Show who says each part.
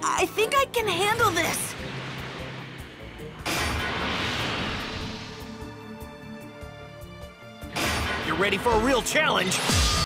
Speaker 1: I think I can handle this.
Speaker 2: You're ready for a real challenge.